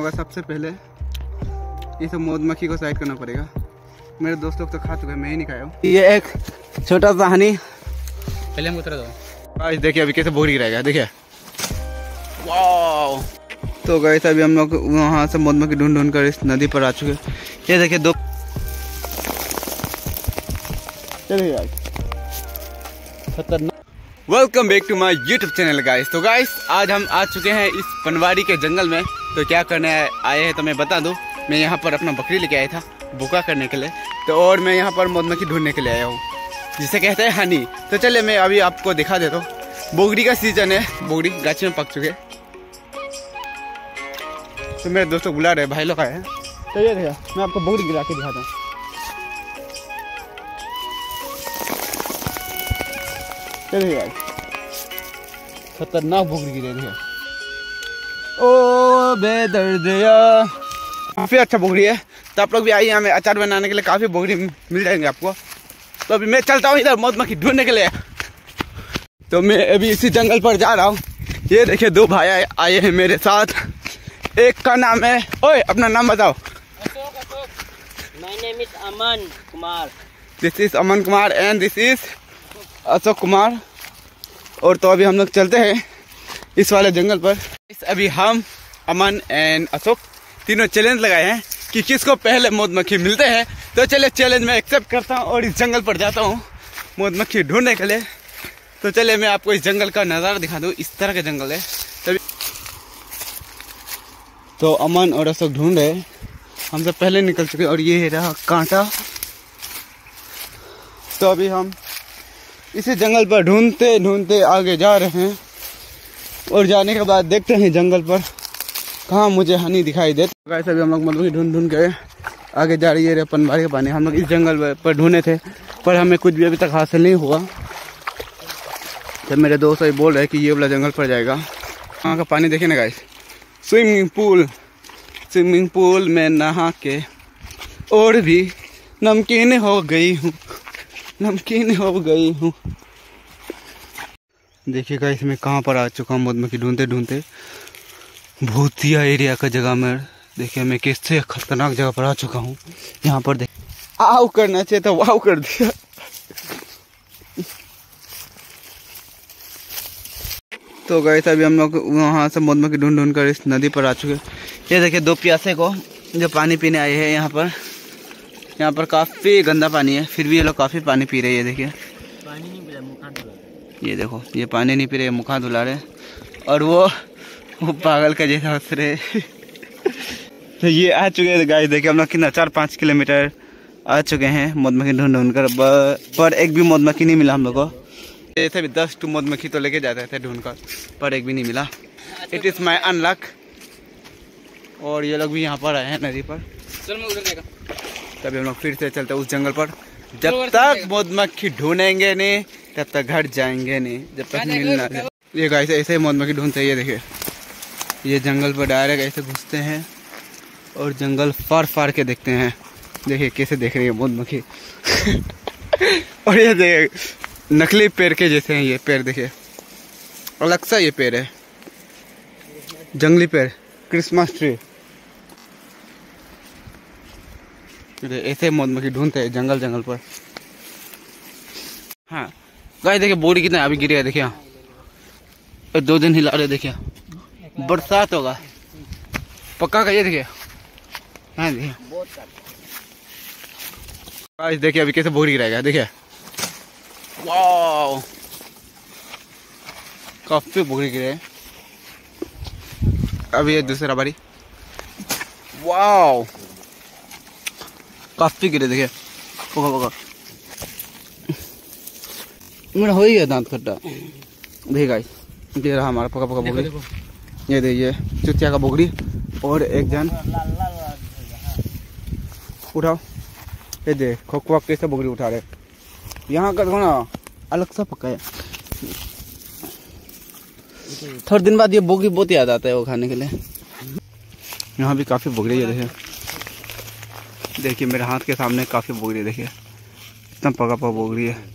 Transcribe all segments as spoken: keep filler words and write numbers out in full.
होगा सबसे पहले ये सब मधुमक्खी को साइड करना पड़ेगा। मेरे दोस्त लोग तो खा चुके हैं, मैं ही नहीं खाया हूँ। ये एक छोटा सा हनी पहले हम उतरा दो। आज देखिए अभी कैसे बोरी गिराएगा, देखिए वाह। तो गए थे अभी हम लोग वहाँ से मधुमक्खी ढूंढ ढूंढ कर इस नदी पर आ चुके। ये देखिए दो, चलिए खतरनाक। Welcome back to my YouTube channel guys. तो गाइस आज हम आ चुके हैं इस पनवाड़ी के जंगल में। तो क्या करने आए हैं तो मैं बता दूं, मैं यहाँ पर अपना बकरी लेके आया था बुका करने के लिए। तो और मैं यहाँ पर मधुमक्खी ढूंढने के लिए आया हूँ जिसे कहते हैं हनी। तो चलिए मैं अभी आपको दिखा देता हूँ। बोगड़ी का सीजन है, बोगड़ी गाछ में पक चुके। तो मेरे दोस्तों बुला रहे, भाई लोग आए हैं। तो ये भैया मैं आपको बोगड़ी गिरा के दिखाता हूँ। चलिए खतरनाक बोगड़ी गिरे है। ओ बेदर्दिया, काफी अच्छा बोगड़ी है। तो आप लोग भी आइए, हमें अचार बनाने के लिए काफी बोगड़ी मिल जाएंगे आपको। तो अभी मैं चलता हूँ इधर मधुमक्खी ढूंढने के लिए। तो मैं अभी इसी जंगल पर जा रहा हूँ। ये देखिए दो भाई आए हैं मेरे साथ। एक का नाम है, ओए अपना नाम बताओ। Ashok, Ashok. My name is Aman Kumar. This is Aman Kumar and this is Ashok Kumar. और तो अभी हम लोग चलते हैं इस वाले जंगल पर। अभी हम अमन एंड अशोक तीनों चैलेंज लगाए हैं कि किसको पहले मधुमक्खी मिलते हैं। तो चलिए चैलेंज में एक्सेप्ट करता हूँ और इस जंगल पर जाता हूँ मधुमक्खी ढूंढने के लिए। तो चलिए मैं आपको इस जंगल का नज़ारा दिखा दूँ। इस तरह का जंगल है। तभी तो अमन और अशोक ढूंढ रहे, हमसे पहले निकल चुके। और ये रहा कांटा। तो अभी हम इसी जंगल पर ढूंढते ढूंढते आगे जा रहे हैं। और जाने के बाद देखते हैं जंगल पर कहाँ मुझे हनी दिखाई दे। गाइस अभी हम लोग मधुमक्खी ढूंढ ढूंढ के आगे जा रही है पनवाड़ी का पानी। हम लोग इस जंगल पर ढूंढे थे पर हमें कुछ भी अभी तक हासिल नहीं हुआ। तो मेरे दोस्त अभी बोल रहे हैं कि ये वाला जंगल पर जाएगा। वहाँ का पानी देखिए ना guys, swimming pool. Swimming pool में नहा के और भी नमकीन हो गई हूँ, नमकीन हो गई हूँ। देखिए गाइस मैं कहाँ पर आ चुका हूँ मधुमक्खी ढूंढते ढूंढते। भूतिया एरिया का जगह में। देखिए मैं किससे खतरनाक जगह पर आ चुका हूँ। यहाँ पर देख, आओ करना चाहिए तो वाव कर दिया। तो गाइस अभी हम लोग वहाँ से मधुमक्खी ढूंढ ढूंढ कर इस नदी पर आ चुके। ये देखिए दो प्यासे को जो पानी पीने आए हैं यहाँ पर। यहाँ पर काफ़ी गंदा पानी है, फिर भी ये लोग काफ़ी पानी पी रहे हैं। देखिए पानी नहीं पी रहा, मुख हाथ धुला रहे। ये देखो ये पानी नहीं पी रहे, मुख हाथ धुला रहे। और वो वो पागल का जैसा हंस रहे। तो ये आ चुके हैं गाइस। देखिए हम लोग कितना चार पाँच किलोमीटर आ चुके हैं मधुमक्खी ढूंढ ढूंढ कर। पर एक भी मधुमक्खी नहीं मिला हम लोग को। ऐसे भी दस टू मधुमक्खी तो लेके जाते थे ढूंढ कर, पर एक भी नहीं मिला। इट इज़ माई अनलक। और ये लोग भी यहाँ पर आए हैं नदी पर। तभी हम लोग फिर से चलते उस जंगल पर। जब तक मधुमक्खी ढूंढेंगे नहीं तब तक घर जाएंगे नहीं, जब तक मिलना जाए। ये गाइस ऐसे ही मधुमक्खी ढूंढते हैं। ये देखिए ये जंगल पर डायरेक्ट ऐसे घुसते हैं और जंगल फार फार के देखते हैं। देखिए कैसे देख रही है मधुमक्खी। और ये देखिए नकली पेड़ के जैसे हैं ये पेड़। देखिए अलग सा ये पेड़ है, जंगली पेड़, क्रिसमस ट्री। ऐसे मधुमक्खी ढूंढते हैं जंगल जंगल पर। हाँ गाइस देखिए बोरी कितना अभी गिरी है। देखिए दो दिन हिला रहे। देखिए बरसात होगा पक्का का। ये देखिए हाँ देखिए गाइस देखिए अभी कैसे बोरी गिराएगा। देखिए वाह काफी बोरी गिरे। अभी ये दूसरा बारी। वाह काफी गिरे। देखिए पका पका मेरा हो ही गया दांत खट्टा। देखिए गाइस ये रहा हमारा पका पका बोगड़ी। ये देखिए चुतिया का बोगड़ी। और एक जन उठाओ, ये देख खोखवा कैसे बोगड़ी उठा रहे। यहाँ का ना अलग सा पका है। थोड़े दिन बाद ये बोगड़ी बहुत याद आता है वो खाने के लिए। यहाँ भी काफी बोगड़ी है। देखिए देखिए मेरे हाथ के सामने काफी बोगड़ी है। देखिए इतना पका पका बोगड़ी है।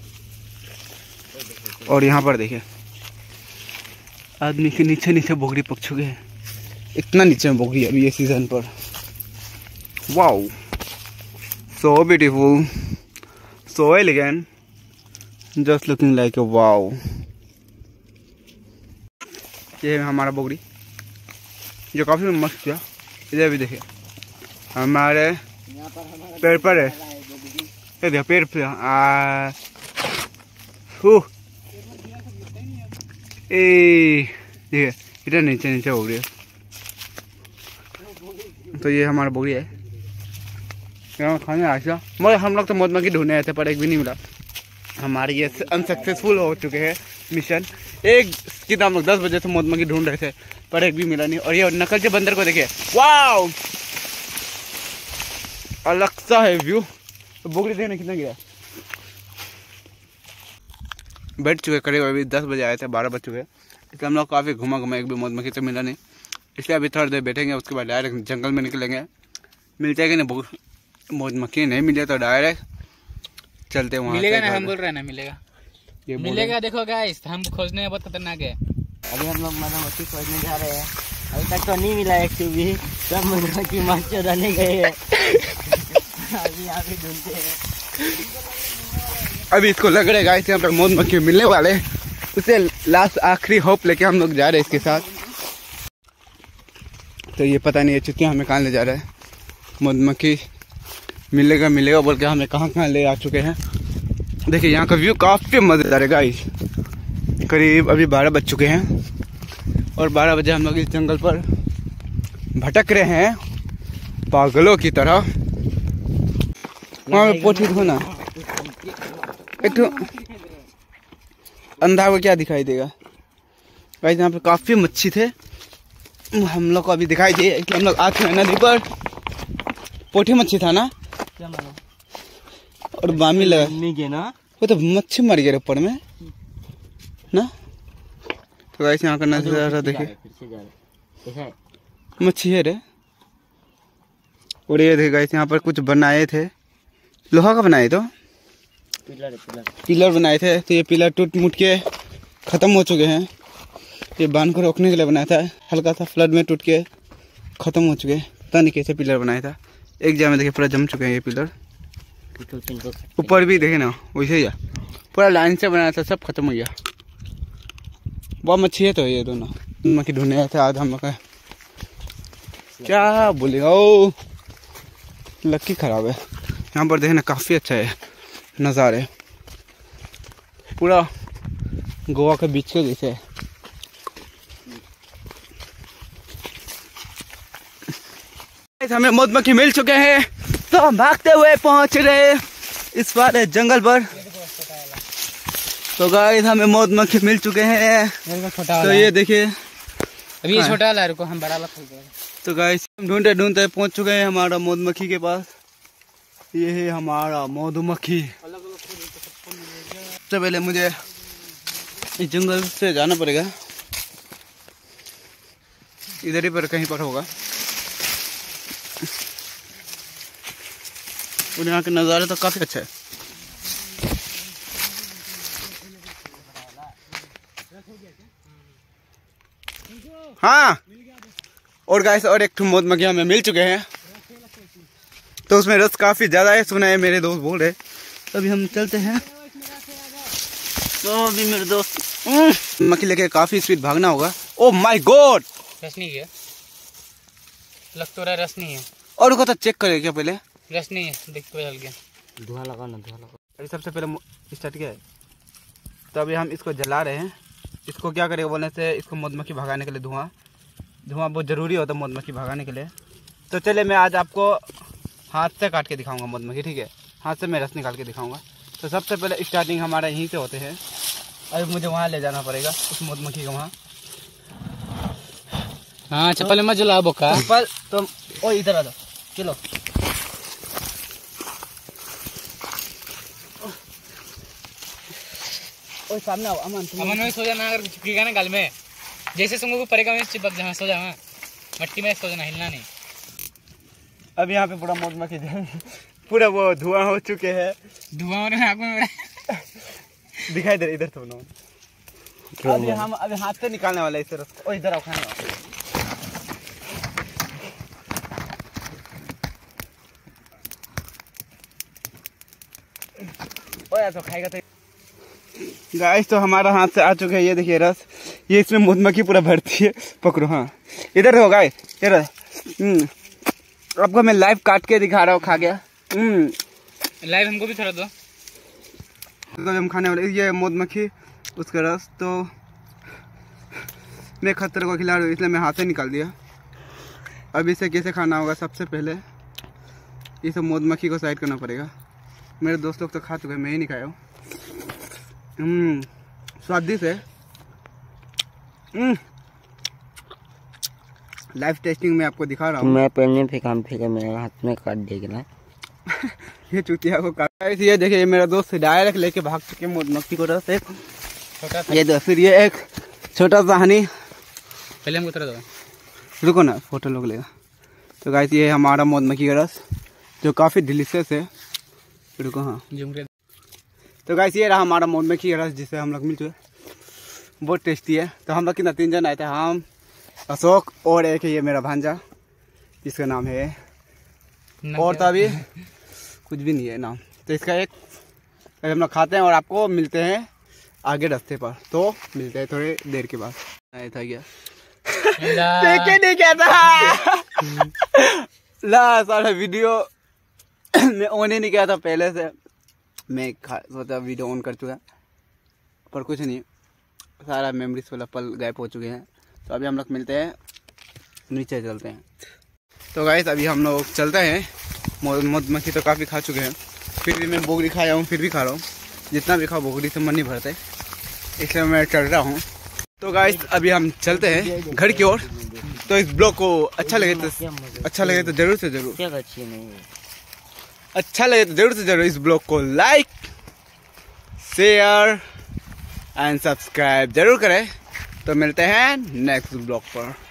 और यहाँ पर देखिए आदमी के नीचे नीचे बोगड़ी पक चुके हैं। इतना नीचे में बोगी अभी ये सीजन पर। Wow, so beautiful, so elegant, just looking like a wow. ये है हमारा बोगरी जो काफी मस्त किया। इधर भी देखिए हमारे पेड़ पर है, ये देखो पेड़ पे आ ए देखिए इधर नीचे नीचे हो रही है। तो ये हमारा बोगरी है, यहाँ खाने आया था। मगर हम लोग तो मधुमक्खी ढूंढने आए थे पर एक भी नहीं मिला। हमारे ये अनसक्सेसफुल हो चुके हैं मिशन। एक की हम लोग दस बजे से मधुमक्खी ढूंढ रहे थे पर एक भी मिला नहीं। और ये नकल के बंदर को देखिए, वाओ अलग सा है व्यू। तो बोगरी देखने कितना गया, बैठ चुके करीब, अभी दस बजे आए थे, बारह बज चुके। इसलिए हम लोग काफ़ी घुमा घुमा, एक भी मधुमक्खी तो मिला नहीं। इसलिए अभी थोड़ी देर बैठेंगे, उसके बाद डायरेक्ट जंगल में निकलेंगे। मिल जाएगी ना मधुमक्खी, नहीं मिले तो डायरेक्ट चलते वहाँ। मिलेगा ना, हम बोल रहे हैं ना मिलेगा, ये मिलेगा। देखो गाइस, हम खोजने में बहुत खतरनाक है। अभी हम लोग मधुमक्खी खोजने जा रहे हैं, अभी तक तो नहीं मिला एक भी, सब मधुमक्खी मार चुराने गए हैं। अभी यहाँ पे ढूंढते हैं। अभी इसको लग रहा है गाइस यहाँ पर मधुमक्खी मिलने वाले, उसे लास्ट आखिरी होप लेके हम लोग जा रहे हैं इसके साथ। तो ये पता नहीं है चुतिया हमें कहाँ ले जा रहा है। मधुमक्खी मिलेगा मिलेगा बोल के हमें कहाँ कहाँ ले आ चुके हैं। देखिए यहाँ का व्यू काफ़ी मज़ेदार है गाइस। करीब अभी बारह बज चुके हैं और बारह बजे हम लोग इस जंगल पर भटक रहे हैं पागलों की तरह। वहाँ पे पोथी हो ना, एक तो अंधा को क्या दिखाई देगा गाइस। यहाँ पे काफ़ी मच्छी थे, हम लोग को अभी दिखाई दिए कि हम लोग आ चुके नदी पर। पोठी मच्छी था ना, और बामी लगा नहीं गया ना, वो तो मच्छी मर गया ऊपर में ना। तो गाइस यहाँ का नजारा देखिए, मच्छी है रे। और ये देखिए गाइस यहाँ पर कुछ बनाए थे, लोहा का बनाए तो पिलर पिलर पिलर बनाए थे। तो ये पिलर टूट मुट के ख़त्म हो चुके हैं। ये बांध को रोकने के लिए बनाया था, हल्का सा फ्लड में टूट के ख़त्म हो चुके हैं। पता नहीं कैसे पिलर बनाया था। एक जगह में देखिए पूरा जम चुके हैं ये पिलर। ऊपर भी देखे ना वैसे ही पूरा लाइन से बनाया था, सब खत्म हो गया। बहुत मच्छी है। तो ये दोनों मक्खी ढूंढने आए थे आज हम लोग का, क्या बोलेगा ओ लक्की खराब है। यहाँ पर देखना काफ़ी अच्छा है नज़ारे, पूरा गोवा के बीच के जैसे है। हमें मधुमक्खी मिल चुके हैं तो हम भागते हुए पहुंच रहे इस बार जंगल पर। तो गाइस हमें मधुमक्खी मिल चुके हैं। तो ये देखिए अभी ये छोटा वाला, रुको हम बड़ा वाला खोल देंगे। तो गाइस हम ढूंढते ढूंढते पहुंच चुके हैं हमारा मधुमक्खी के पास। ये है हमारा मधुमक्खी। सबसे पहले मुझे इस जंगल से जाना पड़ेगा, इधर ही पर कहीं पर होगा। और यहाँ के नज़ारे तो काफ़ी अच्छा है। हाँ और गाइस और एक ठुम मधुमक्खी हमें मिल चुके हैं। तो उसमें रस काफ़ी ज़्यादा है, सुना है मेरे दोस्त बोल रहे। तो अभी हम चलते हैं। तो अभी मेरे दोस्त मक्खी लेके काफ़ी स्पीड भागना होगा। ओ माय गॉड, रस नहीं है, लग तो रहा है रस नहीं है। और उसको तो चेक करें क्या पहले, रस नहीं है, देख तो जल गया। धुआं लगा ना, धुआं लगा। अभी सबसे पहले स्टार्ट किया है। तो अभी हम इसको जला रहे हैं। इसको क्या करेगा बोलने से, इसको मधुमक्खी भगाने के लिए धुआं धुआं बहुत ज़रूरी होता है मधुमक्खी भगाने के लिए। तो चलिए मैं आज आपको हाथ से काट के दिखाऊंगा मधुमक्खी, ठीक है। हाथ से मैं रस निकाल के दिखाऊंगा। तो सबसे पहले स्टार्टिंग हमारा यहीं से होते हैं। अभी मुझे वहाँ ले जाना पड़ेगा उस मधुमक्खी को वहाँ। हाँ चप्पल मत जला बोका। चप्पल तो ओ इधर आ जाओ, चलो। ओ सामने आओ अमन, अमन में सो जाना, अगर चिपकेगा ना गाल में, जैसे सुंगू को पड़ेगा में चिपक जाना, सो जाना मट्टी में, सो जाना, हिलना नहीं। अब यहाँ पे पूरा मधुमक्खी पूरा वो धुआं हो चुके हैं। धुआं हो रहा है दिखाई दे रहा इधर तो ना। अभी हम अभी हाथ से निकालने वाले इस रस को। ओ इधर आओ, खाने आओ। ओए तो खाएगा तो गाइस तो हमारा हाथ से आ चुके हैं, ये देखिए रस, ये इसमें मधुमक्खी पूरा भरती है। पकड़ो, हाँ इधर हो गाइस, इधर। हम्म आपको मैं लाइव काट के दिखा रहा हूँ, खा गया। हम्म लाइव हमको भी थोड़ा दो। तो हम खाने वाले, ये मधुमक्खी उसका रस, तो मैं खतरे को खिला रहा हूँ इसलिए मैं हाथ से निकाल दिया। अब इसे कैसे खाना होगा, सबसे पहले इसे मधुमक्खी को साइड करना पड़ेगा। मेरे दोस्त लोग तो खा चुके हैं, मैं ही नहीं खाया हूँ। हम्म स्वादिष्ट है। हम्म लाइव टेस्टिंग में आपको दिखा रहा हूँ। मैं पहले फिर काम फिर मेरे हाथ में काट देगा ना। ये चुतिया को काट, ये देखिए मेरा दोस्त डायरेक्ट लेके भाग चुके मधुमक्खी को रस। एक छोटा ये दो, फिर ये एक छोटा सा हनी। पहले हमको थोड़ा दो, रुको ना, फोटो लोग लेगा। तो गाइस ये हमारा मधुमक्खी का रस जो काफ़ी डिलीशियस है। रुको, हाँ तो गाइस ये रहा हमारा मधुमक्खी का रस जिसे हम लोग मिल चुके, बहुत टेस्टी है। तो हम लोग कितना तीन जन आए थे, हम, अशोक और एक है ये मेरा भांजा जिसका नाम है, और तभी कुछ भी नहीं है नाम। तो इसका एक हम लोग खाते हैं और आपको मिलते हैं आगे रास्ते पर। तो मिलते हैं थोड़ी देर के बाद। आया था क्या देखे नहीं क्या था ला सारा वीडियो मैं ऑन ही नहीं किया था पहले से। मैं सोचा वीडियो ऑन कर चुका पर कुछ नहीं, सारा मेमोरीज वाला पल गायब हो चुके हैं। तो अभी हम लोग मिलते हैं, नीचे चलते हैं। तो गाइस अभी हम लोग चलते हैं। मधुमक्खी तो काफ़ी खा चुके हैं, फिर भी मैं बोगरी खाया हूँ, फिर भी खा रहा हूँ। जितना भी खाओ बोगरी से मन नहीं भरता है, इसलिए मैं चल रहा हूँ। तो गाइस अभी हम चलते हैं घर की ओर। तो इस ब्लॉग को अच्छा लगे तो अच्छा लगे तो जरूर से जरूर अच्छी नहीं अच्छा लगे तो जरूर से जरूर इस ब्लॉग को लाइक, शेयर एंड सब्सक्राइब जरूर करें। तो मिलते हैं नेक्स्ट ब्लॉग पर।